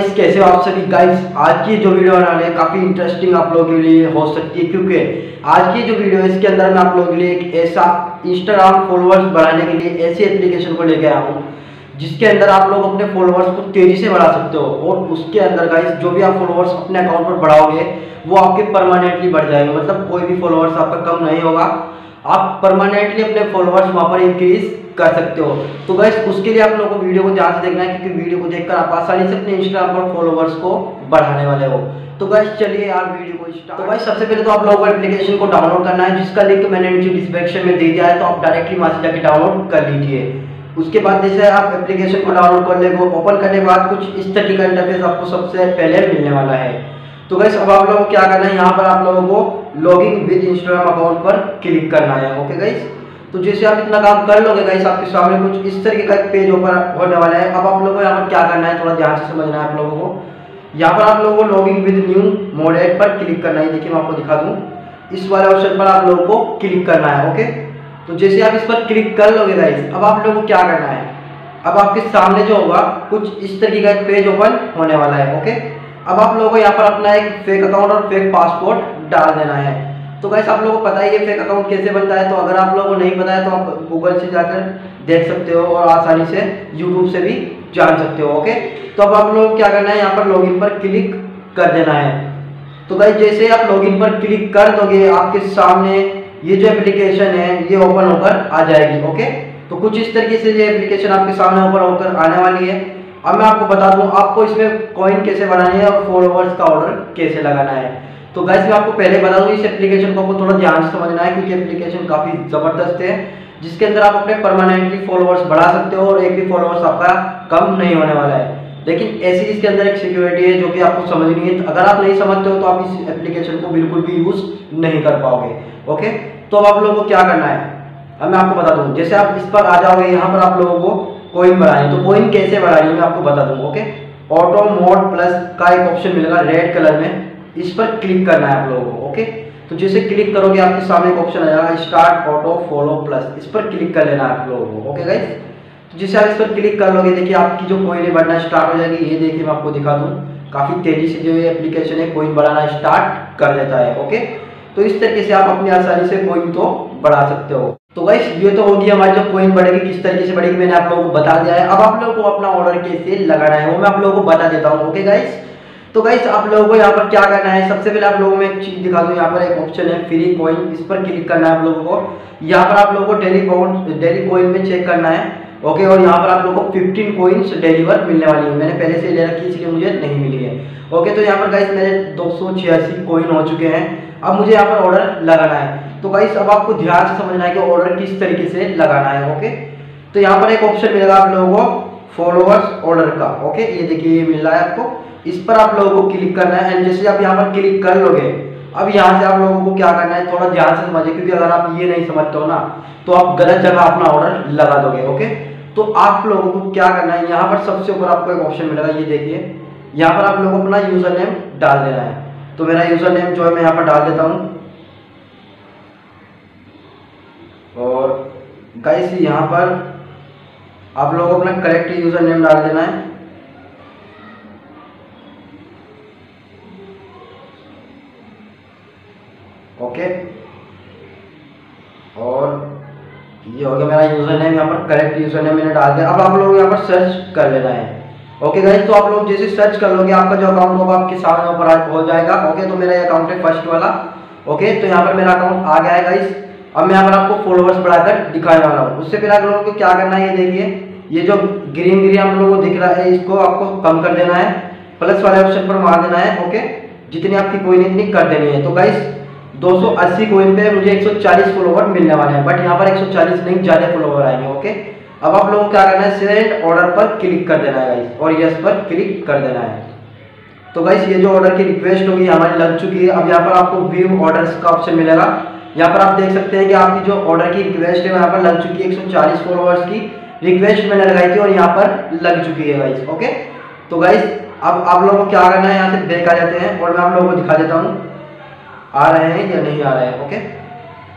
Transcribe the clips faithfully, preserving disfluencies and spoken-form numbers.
Guys, कैसे हो आप सभी गाइस। आज की जो वीडियो बनाने है काफ़ी इंटरेस्टिंग आप लोगों के लिए हो सकती है, क्योंकि आज की जो वीडियो है इसके अंदर मैं आप लोगों के लिए एक ऐसा इंस्टाग्राम फॉलोअर्स बढ़ाने के लिए ऐसी एप्लीकेशन को लेके आया हूँ जिसके अंदर आप लोग अपने फॉलोअर्स को तेजी से बढ़ा सकते हो। और उसके अंदर गाइस जो भी आप फॉलोअर्स अपने अकाउंट पर बढ़ाओगे वो आपके परमानेंटली बढ़ जाएंगे, मतलब कोई भी फॉलोअर्स आपका कम नहीं होगा। आप परमानेंटली अपने फॉलोअर्स वहाँ पर इंक्रीज कर सकते हो। तो गाइस उसके लिए आप लोगों को वीडियो को ध्यान से देखना है, क्योंकि वीडियो को देखकर आप आसानी से अपने इंस्टाग्राम पर फॉलोअर्स को बढ़ाने वाले हो। तो गाइस चलिए यार वीडियो को स्टार्ट। तो गाइस सबसे पहले तो आप लोगों को एप्लीकेशन को डाउनलोड करना है, जिसका लिंक मैंने नीचे डिस्क्रिप्शन में दे दिया है, तो आप डायरेक्टली वहां से जाकर डाउनलोड कर लीजिए। उसके बाद जैसे आप एप्लीकेशन को डाउनलोड कर लेंगे, ओपन करने के बाद कुछ इस तरह का इंटरफेस आपको सबसे पहले मिलने वाला है। तो गाइस अब आप लोगों को क्या करना है, यहाँ पर आप लोगों को लॉगिन विद इंस्टाग्राम अकाउंट पर क्लिक करना है। ओके गाइस, तो जैसे आप इतना काम कर लोगे गाइस, आपके सामने कुछ इस तरीके का एक पेज ओपन होने वाला है। अब आप लोगों को यहाँ पर क्या करना है, थोड़ा ध्यान से समझना है आप लोगों को। यहाँ पर आप लोगों को लॉगिन विद न्यू मॉडेल पर क्लिक करना है। देखिए मैं आपको दिखा दूँ, इस वाले ऑप्शन पर आप लोगों को क्लिक करना है। ओके, तो जैसे आप इस पर क्लिक कर लोगे गाइस, अब आप लोगों को क्या करना है, अब आपके सामने जो होगा कुछ इस तरीके का एक पेज ओपन होने वाला है। ओके, अब आप लोगों को यहाँ पर अपना एक फेक अकाउंट और फेक पासपोर्ट डाल देना है। तो गाइस आप लोगों को पता है ये फेक अकाउंट कैसे बनता है, तो अगर आप लोगों को नहीं पता है तो आप गूगल से जाकर देख सकते हो और आसानी से यूट्यूब से भी जान सकते हो। ओके, तो अब आप लोगों को क्या करना है, यहाँ पर लॉगिन पर क्लिक कर देना है। तो गाइस जैसे आप लॉगिन पर क्लिक कर दोगे, आपके सामने ये जो एप्लीकेशन है ये ओपन होकर आ जाएगी। ओके, तो कुछ इस तरीके से ये एप्लीकेशन आपके सामने ओपन होकर आने वाली है। अब मैं आपको बता दूं आपको इसमें कॉइन कैसे बनानी है और फॉलोअर्स का ऑर्डर कैसे लगाना है। तो गाइस मैं आपको पहले बता दूं, इस एप्लीकेशन को आपको थोड़ा ध्यान से समझना है, क्योंकि एप्लीकेशन काफ़ी ज़बरदस्त है, जिसके अंदर आप अपने परमानेंटली फॉलोअर्स बढ़ा सकते हो और एक भी फॉलोअर्स आपका कम नहीं होने वाला है। लेकिन ऐसी इसके अंदर एक सिक्योरिटी है जो कि आपको समझनी है। अगर आप नहीं समझते हो तो आप इस एप्लीकेशन को बिल्कुल भी यूज़ नहीं कर पाओगे। ओके, तो अब आप लोगों को क्या करना है, अब मैं आपको बता दूं, जैसे आप इस पर आ जाओगे, यहाँ पर आप लोगों को कोइन बढ़ानी, तो कोइन कैसे बढ़ानी है मैं आपको बता दूं। ओके, ऑटो मोड प्लस का एक ऑप्शन मिलेगा रेड कलर में, इस पर क्लिक करना है आप लोगों को। ओके, तो जैसे क्लिक करोगे आपके सामने एक ऑप्शन आ जाएगा स्टार्ट ऑटो फॉलो प्लस, इस पर क्लिक कर लेना है आप लोगों को। ओके गाइस, तो जैसे आप इस पर क्लिक कर लोगे, देखिए आपकी जो कोइन बढ़ना स्टार्ट हो जाएगी। ये देखिए मैं आपको दिखा दूँ, काफ़ी तेज़ी से जो ये एप्लीकेशन है कोइन बढ़ाना स्टार्ट कर देता है। ओके, तो इस तरीके से आप अपनी आसानी से कोइन तो बढ़ा सकते हो। तो गाइस ये तो होगी हमारी जो कोइन बढ़ेगी किस तरीके से बढ़ेगी, मैंने आप लोगों को बता दिया है। अब आप लोगों को अपना ऑर्डर कैसे लगाना है वो मैं आप लोगों को बता देता हूँ। ओके गाइस, तो गाइस आप लोगों को यहाँ पर क्या करना है, सबसे पहले आप लोगों को एक चीज दिखा दूँ। यहाँ पर एक ऑप्शन है फ्री कोइन, इस पर क्लिक करना है आप लोगों को। यहाँ पर आप लोगों को डेली कोइन डेली कोइन में चेक करना है। ओके, और यहाँ पर आप लोगों को फिफ्टीन कोइंस डिलीवर मिलने वाली है। मैंने पहले से ले रखी है इसलिए मुझे नहीं मिली है। ओके, तो यहाँ पर गाइस मेरे दो सौ छियासी कोइन हो चुके हैं। अब मुझे यहाँ पर ऑर्डर लगाना है। तो गाइस अब आपको ध्यान से समझना है कि ऑर्डर किस तरीके से लगाना है। ओके, तो यहाँ पर एक ऑप्शन मिलेगा आप लोगों को फॉलोअर्स ऑर्डर का। ओके, ये देखिए ये मिल रहा है आपको, इस पर आप लोगों को क्लिक करना है। एंड जैसे आप यहाँ पर क्लिक कर लोगे, अब यहाँ से आप लोगों को क्या करना है, थोड़ा ध्यान से समझिए, क्योंकि अगर आप ये नहीं समझते हो ना तो आप गलत जगह अपना ऑर्डर लगा दोगे। ओके, तो आप लोगों को क्या करना है, यहाँ पर सबसे ऊपर आपको एक ऑप्शन मिलेगा, ये देखिए यहाँ पर आप लोगों को अपना यूजर नेम डाल देना है। तो मेरा यूजर नेम जो है मैं यहाँ पर डाल देता हूँ। और गाइस यहाँ पर आप लोगों को अपना करेक्ट यूजर नेम डाल देना है। ओके, और ये हो गया मेरा यूजर नेम, यहाँ पर करेक्ट यूजर नेम मैंने डाल दिया। अब आप लोग यहाँ पर सर्च कर लेना है। ओके गाइस, तो आप लोग जैसे सर्च कर लोगे आपका जो अकाउंट होगा आपके सामने ऊपर हो जाएगा। ओके, तो मेरा अकाउंट है फर्स्ट वाला। ओके, तो यहाँ पर मेरा अकाउंट आ गया है गाइस। अब मैं यहाँ पर आपको फॉलोअर्स बढ़ाकर दिखाने वाला हूँ। उससे पहले आप लोगों को क्या करना है, ये देखिए ये जो ग्रीन ग्रीन आप लोगों को दिख रहा है इसको आपको कम कर देना है, प्लस वाले ऑप्शन पर मार देना है। ओके, जितनी आपकी कोइन इतनी कर देनी है। तो गाइस दो सौ अस्सी कोइन पे मुझे एक सौ चालीस फॉलोवर मिलने वाले हैं, बट यहाँ पर एक सौ चालीस नहीं ज़्यादा फॉलोवर आएंगे। ओके, अब आप लोगों को क्या करना है, सेंड ऑर्डर पर क्लिक कर देना है गाइस, और यस पर क्लिक कर देना है। तो गाइस ये जो ऑर्डर की रिक्वेस्ट होगी हमारी लग चुकी है। अब यहाँ पर आपको व्यू ऑर्डर्स का ऑप्शन मिलेगा। यहाँ पर आप देख सकते हैं कि आपकी जो ऑर्डर की रिक्वेस्ट है यहाँ पर लग चुकी है। एक सौ चालीस फॉलोअर्स की रिक्वेस्ट मैंने लगाई थी और यहाँ पर लग चुकी है गाइस। ओके, तो गाइस अब आप लोगों को क्या करना है, यहाँ से बैक आ जाते हैं और मैं आप लोगों को दिखा देता हूँ आ रहे हैं या नहीं आ रहे हैं। ओके,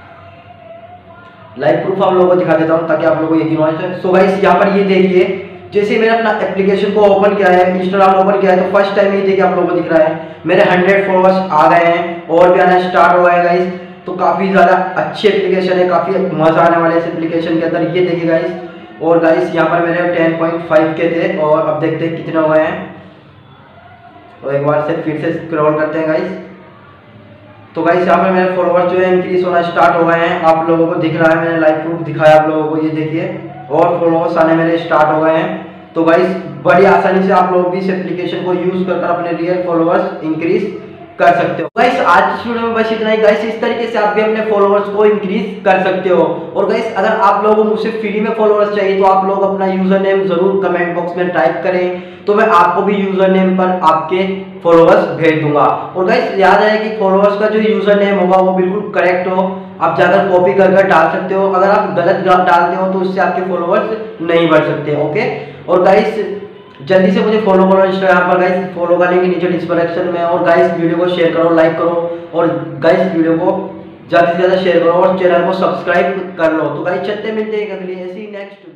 लाइव प्रूफ आप लोगों को दिखा देता हूँ ताकि आप लोगों को यकीन हो जाए। सो गाइस यहाँ पर ये देखिए जैसे मैंने अपना एप्लीकेशन को ओपन किया है, इंस्टाग्राम ओपन किया है, तो फर्स्ट टाइम ये देखिए आप लोगों को दिख रहा है मेरे हंड्रेड फॉलोअर्स आ गए हैं और भी आना स्टार्ट हो गए गाइस। तो काफ़ी ज़्यादा अच्छी एप्लीकेशन है, काफ़ी मज़ा आने वाले इस एप्लीकेशन के अंदर। ये देखिए गाइस, और गाइस यहाँ पर मेरे टेन पॉइंट फाइव के थे और अब देखते हैं कितने हो गए हैं। और एक बार से फिर से स्क्रॉल करते हैं गाइस, तो गाइस यहाँ पर मेरे फॉलोअर्स जो है इंक्रीज होना स्टार्ट हो गए हैं। आप लोगों को दिख रहा है, मैंने लाइव प्रूफ दिखाया आप लोगों को, ये देखिए, और फॉलोअर्स आने मेरे स्टार्ट हो गए हैं। तो गाइस बड़ी आसानी से आप लोग भी इस एप्लीकेशन को यूज कर अपने रियल फॉलोअर्स इंक्रीज कर सकते हो। गाइस आज की वीडियो में बस इतना ही गाइस, इस तरीके से आप भी अपने फॉलोअर्स को इंक्रीज कर सकते हो। और गाइस अगर आप लोगों को मुझसे फ्री में फॉलोअर्स चाहिए तो आप लोग अपना यूजर नेम जरूर कमेंट बॉक्स में टाइप करें, तो मैं आपको भी यूजर नेम पर आपके फॉलोअर्स भेज दूंगा। और गाइस याद रहे कि फॉलोअर्स का जो यूजर नेम होगा वो बिल्कुल करेक्ट हो, आप जाकर कॉपी कर कर डाल सकते हो। अगर आप गलत डालते हो तो उससे आपके फॉलोअर्स नहीं बढ़ सकते। ओके, और गाइस जल्दी से मुझे फॉलो करो इंस्टाग्राम पर गाइस, फॉलो का लिंक नीचे डिस्क्रिप्शन में। और गाइस वीडियो को शेयर करो, लाइक करो, और गाइस वीडियो को ज़्यादा से ज़्यादा शेयर करो और चैनल को सब्सक्राइब कर लो। तो गाइस चलते मिलते हैं अगली ऐसी नेक्स्ट